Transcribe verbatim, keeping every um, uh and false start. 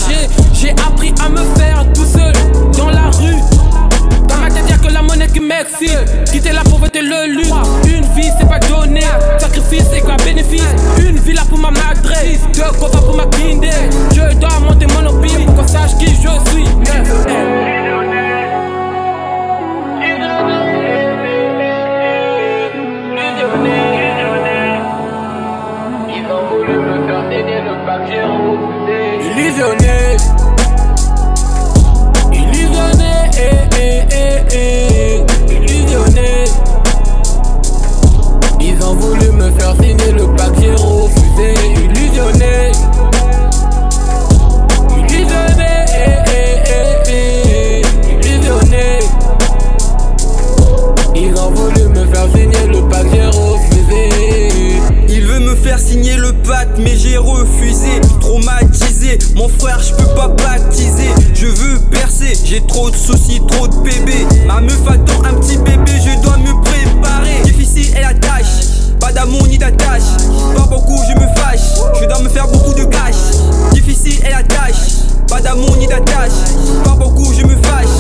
J'ai, j'ai appris à me faire tout seul dans la rue. Dans ma tête y'a que la monnaie qui m'excite. Quitter la pauvreté, le luxe. Une vie c'est pas donné, sacrifice c'est quoi bénéfice. Une villa pour ma maîtresse, deux coffres pour ma kinder. Je dois monter mon opime pour qu'on sache qui je suis. Ils ont voulu me faire saigner le pack, j'ai refusé. Illusionné, illusionné, eh, eh, eh, eh. Illusionné. Ils ont voulu me faire signer le pack, j'ai refusé. Illusionné, illusionné, eh, eh, eh, eh. Illusionné. Ils ont voulu me faire signer le pack, j'ai refusé. Il veut me faire signer le pacte mais j'ai refusé. Traumatisé, mon frère je peux pas baptiser. Je veux percer, j'ai trop de soucis, trop de bébés. Ma meuf attend un petit bébé, je dois me préparer. Difficile est la tâche, pas d'amour ni d'attache. Pas beaucoup je me fâche, je dois me faire beaucoup de cash. Difficile est la tâche, pas d'amour ni d'attache. Pas beaucoup je me fâche,